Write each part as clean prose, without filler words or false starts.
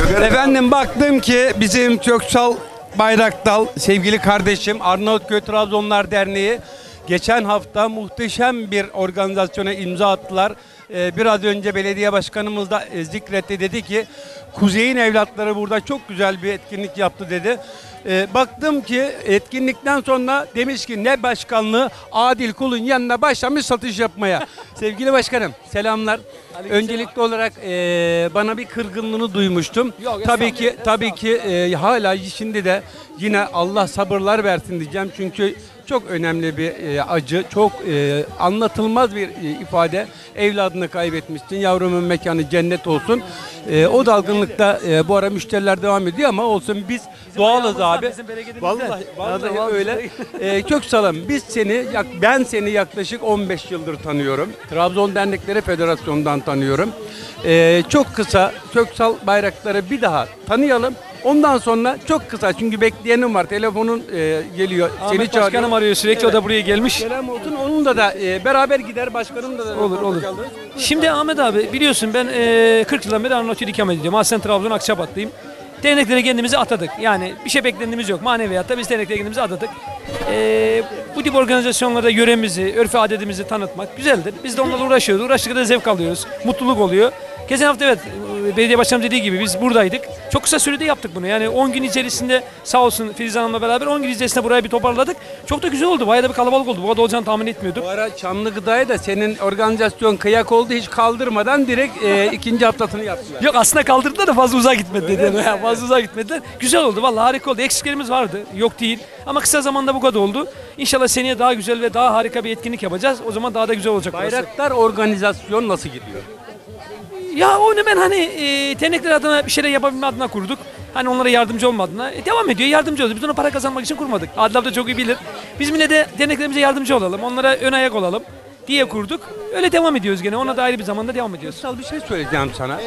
Efendim baktım ki bizim Köksal Bayraktar sevgili kardeşim Arnavutköy Trabzonlar Derneği geçen hafta muhteşem bir organizasyona imza attılar. Biraz önce belediye başkanımız da zikretti, dedi ki Kuzey'in evlatları burada çok güzel bir etkinlik yaptı dedi. Baktım ki etkinlikten sonra demiş ki ne başkanlığı, Adil Kul'un yanına başlamış satış yapmaya. Sevgili başkanım selamlar. Öncelikli olarak bana bir kırgınlığını duymuştum. Yok, tabii ki hala şimdi de yine Allah sabırlar versin diyeceğim. Çünkü çok önemli bir acı, çok anlatılmaz bir ifade. Evladını kaybetmişsin, yavrumun mekanı cennet olsun. O dalgınlıkta bu ara müşteriler devam ediyor ama olsun, biz doğalız abi. Vallahi öyle. Köksal'ım ben seni yaklaşık 15 yıldır tanıyorum. Trabzon Dernekleri Federasyonu'ndan tanıyorum. Çok kısa Köksal Bayraktar'ı bir daha tanıyalım. Ondan sonra çok kısa, çünkü bekleyenim var. Telefonun geliyor. Ahmet Seni çağırıyor. Başkanım arıyor sürekli, evet. O da buraya gelmiş. Selam olsun. Onunla da beraber gider. Başkanım da Olur. Şimdi Ahmet abi biliyorsun ben 40 yıldan beri Arnavutköy'de ikamet ediyorum. Aslen Trabzon Akçabat'tayım. Derneklere kendimizi atadık. Yani bir şey beklediğimiz yok. Maneviyatta biz derneklere kendimizi adadık. Bu tip organizasyonlarda yöremizi, örf adetimizi tanıtmak güzeldir. Biz de onlarla uğraşıyoruz. Uğraştıkça da zevk alıyoruz. Mutluluk oluyor. Geçen hafta evet belediye başkanım dediği gibi biz buradaydık. Çok kısa sürede yaptık bunu. Yani 10 gün içerisinde sağ olsun Filiz Hanım'la beraber 10 gün içerisinde burayı bir toparladık. Çok da güzel oldu. Bayağı da bir kalabalık oldu. Bu kadar olacağını tahmin etmiyorduk. Bu ara Çamlıgıda'ya da senin organizasyon kıyak oldu. Hiç kaldırmadan direkt ikinci haftasını yaptılar. Yok aslında kaldırdılar da fazla uzağa gitmedi dedi. Fazla uzağa gitmediler. Güzel oldu. Vallahi harika oldu. Eksiklerimiz vardı. Yok değil. Ama kısa zamanda bu kadar oldu. İnşallah seneye daha güzel ve daha harika bir etkinlik yapacağız. O zaman daha da güzel olacak. Bayraktar organizasyon nasıl gidiyor? Ya onu ben hani dernekler adına bir şeyler yapabilme adına kurduk. Hani onlara yardımcı olma adına. Devam ediyor, yardımcı oluyoruz. Biz ona para kazanmak için kurmadık. Adil abi da çok iyi bilir. Biz yine de derneklerimize yardımcı olalım. Onlara ön ayak olalım diye kurduk. Öyle devam ediyoruz gene. Ona da ayrı bir zamanda devam ediyoruz. Kutsal bir şey söyleyeceğim sana.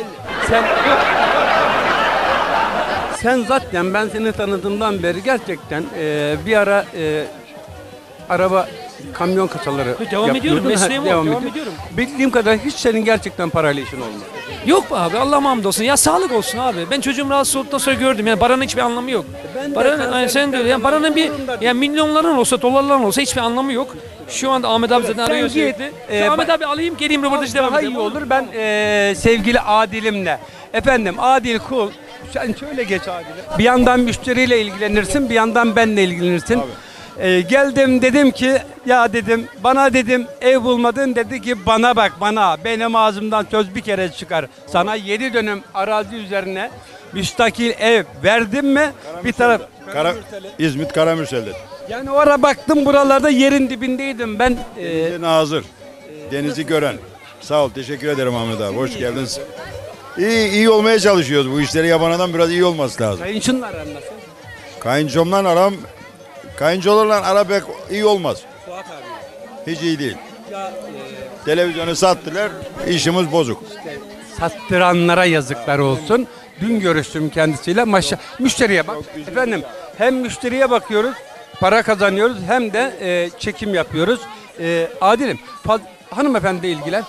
Sen zaten ben seni tanıdığımdan beri gerçekten bir ara araba kamyon kasaları Devam ediyorum. Mesleğim devam ediyorum. Bildiğim kadar hiç senin gerçekten parayla işin olmadı. Yok be abi, Allah'ım hamdolsun. Ya sağlık olsun abi. Ben çocuğum rahatsız olduktan sonra gördüm. Yani paranın hiçbir anlamı yok. Sen de öyle. Yani paranın milyonların olsa, dolarların olsa hiçbir anlamı yok. Şu anda Ahmet abi zaten arıyor sürekli. Ahmet abi alayım, geleyim röportajı devam edelim. Daha iyi olur. Ben sevgili Adil'imle. Efendim Adil Kul. Sen şöyle geç Adil'e. Bir yandan müşteriyle ilgilenirsin, bir yandan benle ilgilenirsin. Geldim dedim ki ya dedim, bana dedim ev bulmadın, dedi ki bana bak bana, benim ağzımdan söz bir kere çıkar. Sana 7 dönüm arazi üzerine müstakil ev verdim mi bir taraf İzmit Karamürsel'de. yani o ara baktım buralarda yerin dibindeydim ben. Denizin hazır. Denizi gören. Sağ ol, teşekkür ederim Ahmet abi. Hoş geldiniz. İyi olmaya çalışıyoruz. Bu işleri yapan adam biraz iyi olması lazım. Kayınçınla aran nasıl? Kayınçomla aram, kayınçolarla ara pek iyi olmaz. Fuat abi. Hiç iyi değil. Televizyonu sattılar, işimiz bozuk. Sattıranlara yazıklar olsun. Dün görüştüm kendisiyle. Müşteriye bak. Efendim hem müşteriye bakıyoruz, para kazanıyoruz, hem de çekim yapıyoruz. Adil'im, hanımefendiyle ilgilen.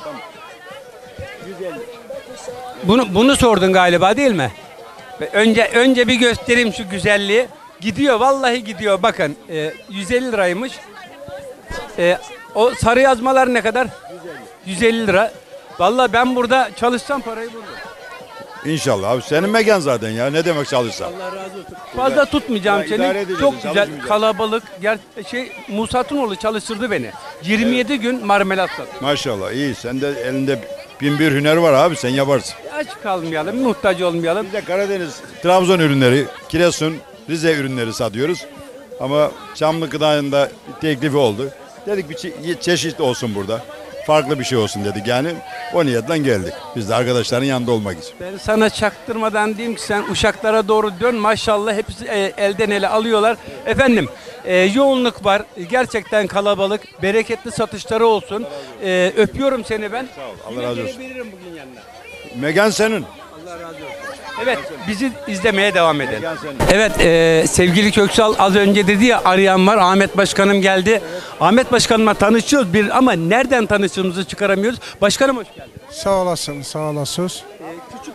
Bunu sordun galiba değil mi? Önce bir göstereyim şu güzelliği. Gidiyor, vallahi gidiyor. Bakın 150 liraymış. O sarı yazmalar ne kadar? 150 lira. Vallahi ben burada çalışsam parayı bulurum. İnşallah abi, senin mekan zaten ya, ne demek çalışsan. Allah razı olsun. Fazla tutmayacağım Ya, idare seni. edeceğiz, Çok güzel, çalışmayacağız. kalabalık. Musa Tunoğlu çalıştırdı beni. 27 gün marmelat sattım. Maşallah iyi, sende elinde bin bir hüner var abi, sen yaparsın. Aç kalmayalım, muhtaç olmayalım. Biz de Karadeniz, Trabzon ürünleri, Giresun, Rize ürünleri satıyoruz. Ama Çamlıgıda'nın da teklifi oldu. Dedik bir çeşit olsun burada. Farklı bir şey olsun dedik yani. O niyetten geldik. Biz de arkadaşların yanında olmak için. Ben sana çaktırmadan diyeyim ki sen Uşaklara doğru dön. Maşallah hepsi elden ele alıyorlar. Efendim yoğunluk var. Gerçekten kalabalık. Bereketli satışları olsun. Öpüyorum seni ben. Sağ ol, Allah razı olsun. Gelebilirim bugün yanına. Megan senin. Allah razı olsun. Evet, bizi izlemeye devam edelim. Megan senin. Evet, sevgili Köksal az önce dedi ya, arayan var. Ahmet Başkanım geldi. Evet. Ahmet Başkanımla tanışıyoruz ama nereden tanıştığımızı çıkaramıyoruz. Başkanım hoş geldin. Sağ olasın, sağ olasınız. Küçük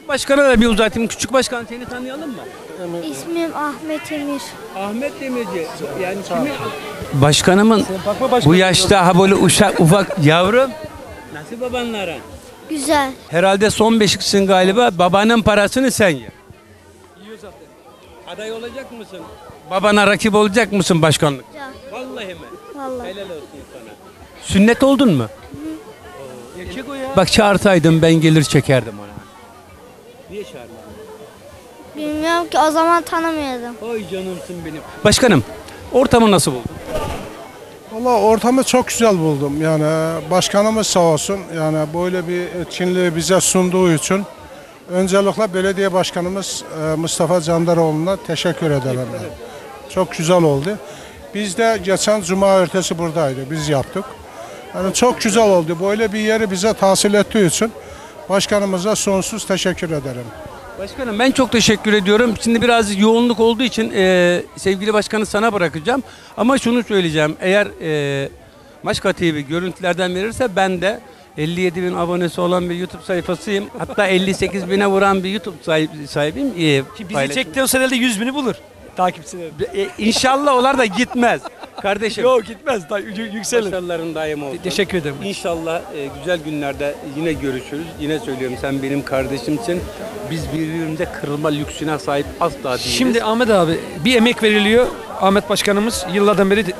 başkana da bir uzatayım. Küçük başkan seni tanıyalım mı? İsmim Ahmet Emir. Ahmet Demirci. Yani kimi? Başkanımın bu yaşta ha böyle ufak yavrum. Nasıl babanlara? Güzel. Herhalde son beşiksin galiba. Babanın parasını sen ye. Yiyor zaten. Aday olacak mısın? Babana rakip olacak mısın başkanlık? Güzel. Vallahi mi? Vallahi. Helal olsun sana. Sünnet oldun mu? Erkek o ya. Bak çağırsaydım ben gelir çekerdim ona. Niye çağırmadın? Bilmiyorum ki, o zaman tanımıyordum. Oy canımsın benim. Başkanım, ortamı nasıl buldun? Valla ortamı çok güzel buldum. Yani başkanımız sağ olsun. Yani böyle bir etkinliği bize sunduğu için öncelikle belediye başkanımız Mustafa Candaroğlu'na teşekkür ederim. Yani. Çok güzel oldu. Biz de geçen cuma ertesi buradaydı. Biz yaptık. Yani çok güzel oldu. Böyle bir yeri bize tahsil ettiği için başkanımıza sonsuz teşekkür ederim. Başkanım ben çok teşekkür ediyorum. Şimdi biraz yoğunluk olduğu için sevgili başkanı sana bırakacağım. Ama şunu söyleyeceğim. Eğer Maçka TV görüntülerden verirse ben de 57 bin abonesi olan bir YouTube sayfasıyım. Hatta 58 bine vuran bir YouTube sahibiyim. Bizi çektiği o herhalde 100 bini bulur. Takipçileri. İnşallah olar da gitmez. Kardeşim. Yok gitmez. Yükselir. Başarıların daim olsun. Teşekkür ederim. İnşallah güzel günlerde yine görüşürüz. Yine söylüyorum sen benim kardeşimsin. Biz birbirimize kırılma lüksüne sahip asla değiliz. Şimdi Ahmet abi bir emek veriliyor. Ahmet Başkanımız yıllardan beri...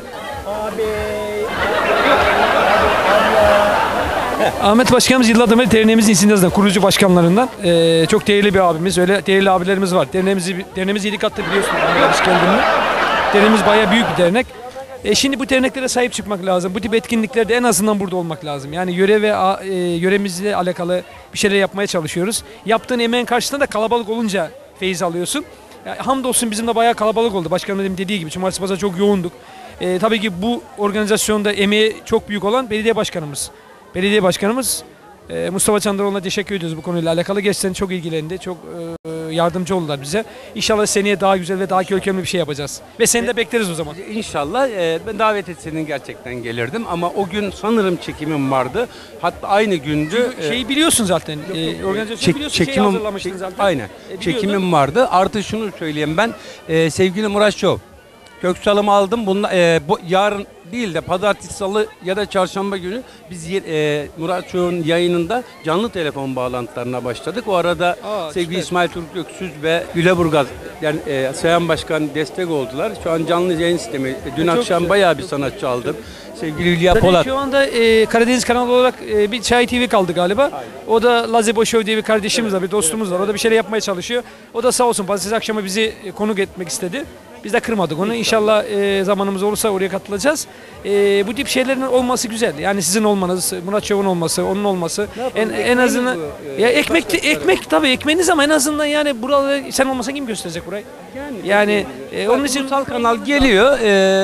Ahmet Başkanımız yıllardan beri derneğimizin isimlerinden, kurucu başkanlarından. Çok değerli bir abimiz, öyle değerli abilerimiz var. Derneğimiz 7 katlı biliyorsun Ahmet abi geldiğinde. Derneğimiz bayağı büyük bir dernek. Şimdi bu derneklere sahip çıkmak lazım. Bu tip etkinliklerde en azından burada olmak lazım. Yani yöre ve yöremizle alakalı bir şeyler yapmaya çalışıyoruz. Yaptığın emeğin karşısında da kalabalık olunca feyiz alıyorsun. Yani hamdolsun bizim de bayağı kalabalık oldu. Başkanım dediği gibi cumartesi pazar çok yoğunduk. Tabii ki bu organizasyonda emeği çok büyük olan belediye başkanımız. Belediye başkanımız Mustafa Çandaroğlu'na teşekkür ediyoruz bu konuyla alakalı. Gerçekten çok ilgilendi, çok yardımcı oldular bize. İnşallah seneye daha güzel ve daha görkemli bir şey yapacağız. Ve seni de bekleriz o zaman. İnşallah ben davet etsenin gerçekten gelirdim ama o gün sanırım çekimim vardı. Hatta aynı gündü. Şeyi biliyorsun zaten. Organizasyonu biliyorsun. Şeyi hazırlamıştın zaten. Aynen. Çekimim vardı. Artı şunu söyleyeyim ben. Sevgili Murat Şov. Köksalımı aldım. Bu yarın değil de pazartesi, salı ya da çarşamba günü biz Murat Şov'un yayınında canlı telefon bağlantılarına başladık. O arada sevgili süper. İsmail Turgut Öksüz ve Güleburgaz yani Sayın Başkan destek oldular. Şu an canlı yayın sistemi. Dün çok akşam güzel, bayağı bir sanatçı aldım. Sevgili Hülya Polat. Şu anda Karadeniz kanalı olarak bir Çay TV kaldı galiba. Aynen. O da Lazebo Show diye bir kardeşimiz var, bir dostumuz var. O da bir şeyler yapmaya çalışıyor. O da sağ olsun pazartesi akşamı bizi konuk etmek istedi. Biz de kırmadık onu. İnşallah zamanımız olursa oraya katılacağız. Bu tip şeylerin olması güzel. Yani sizin olmanız, Murat Şov'un olması, onun olması. En azından ya ekmek tabii ekmeğiniz ama en azından yani buraları sen olmasan kim gösterecek burayı? Yani onun için ulusal kanal geliyor.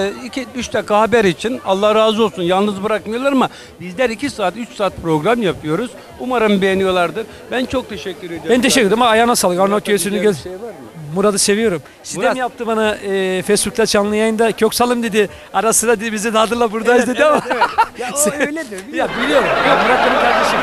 2-3 dakika haber için. Allah razı olsun. Yalnız bırakmıyorlar ama bizler 2 saat 3 saat program yapıyoruz. Umarım beğeniyorlardır. Ben çok teşekkür ediyorum. Ben teşekkür ederim ama ayağına sağlık. Arnavut Yöresini göz. Şey Murat'ı seviyorum. Sidem yaptı bana Facebook'ta canlı yayında Köksal'ım dedi. Ara sıra dedi bizi de hatırla buradayız dedi ama. Evet. Ya o öyledir. Ya biliyorum. Ya Murat benim kardeşim.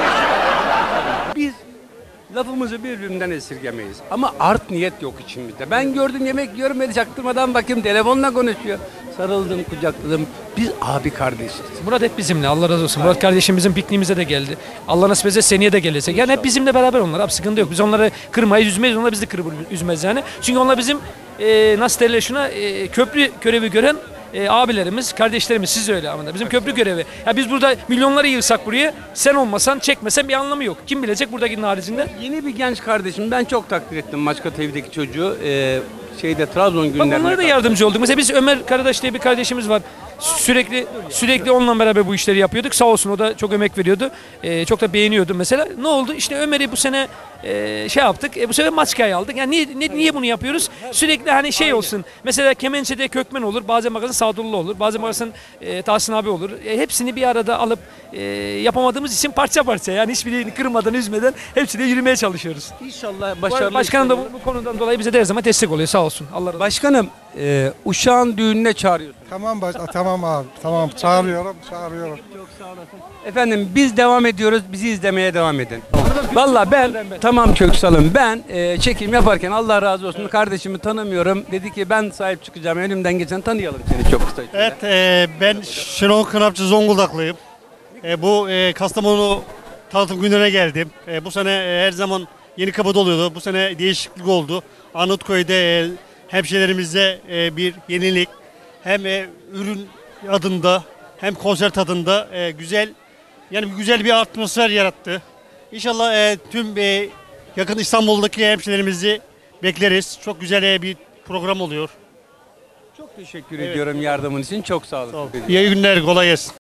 Biz lafımızı birbirinden esirgemeyiz. Ama art niyet yok içimizde. Ben gördüm yemek yiyorum beni çaktırmadan bakayım telefonla konuşuyor. Sarıldım, kucakladım. Biz abi kardeşiz. Murat hep bizimle. Allah razı olsun. Murat kardeşim bizim pikniğimize de geldi. Allah nasip etse seneye de gelecek. Yani hep bizimle beraber onlar. Abi sıkıntı yok. Biz onları kırmayız, üzmeyiz. Onlar bizi üzmez yani. Çünkü onlar bizim nasıl derler şuna köprü görevi gören abilerimiz, kardeşlerimiz. Siz öyle ama bizim köprü görevi. Ya biz burada milyonları yığsak buraya sen olmasan, çekmesen bir anlamı yok. Kim bilecek buradakinin haricinde? Yeni bir genç kardeşim. Ben çok takdir ettim Maçka TV'deki çocuğu. Trabzon günlerine. Bak onlara da yardımcı olduk. Mesela biz Ömer Karadaş diye bir kardeşimiz var. Sürekli onunla beraber bu işleri yapıyorduk. Sağ olsun o da çok emek veriyordu. Çok da beğeniyordu mesela. Ne oldu? İşte Ömer'i bu sene şey yaptık. Bu sefer Maçka'yı aldık. Yani niye bunu yapıyoruz? Sürekli hani şey olsun. Mesela Kemençe'de Kökmen olur. Bazen bakarsın Sadullah olur. Bazen bakarsın Tahsin abi olur. Hepsini bir arada alıp yapamadığımız için parça parça. Yani hiçbirini kırmadan, üzmeden hepsiyle yürümeye çalışıyoruz. İnşallah başarılı. Başkanım da bu konudan dolayı bize de her zaman destek oluyor. Sağ olsun. Allah razı olsun. Başkanım, uşağın düğününe çağırıyorsun. Tamam Tamam çağırıyorum. Efendim biz devam ediyoruz. Bizi izlemeye devam edin. Valla ben tamam Köksal'ım. Ben çekim yaparken Allah razı olsun kardeşimi tanımıyorum. Dedi ki ben sahip çıkacağım. Önümden geçen tanıyalım seni çok kısa. Evet, ben Şenol Kınapçı Zonguldaklıyım. Bu Kastamonu tanıtım günlerine geldim. Bu sene her zaman Yenikapı'da oluyordu. Bu sene değişiklik oldu. Arnavutköy'de hemşehrilerimizde bir yenilik. Hem ürün adında hem konser tadında güzel, yani güzel bir atmosfer yarattı. İnşallah tüm yakın İstanbul'daki hemşehrilerimizi bekleriz. Çok güzel bir program oluyor. Çok teşekkür ediyorum yardımın için. Çok sağ olun. İyi günler, kolay gelsin.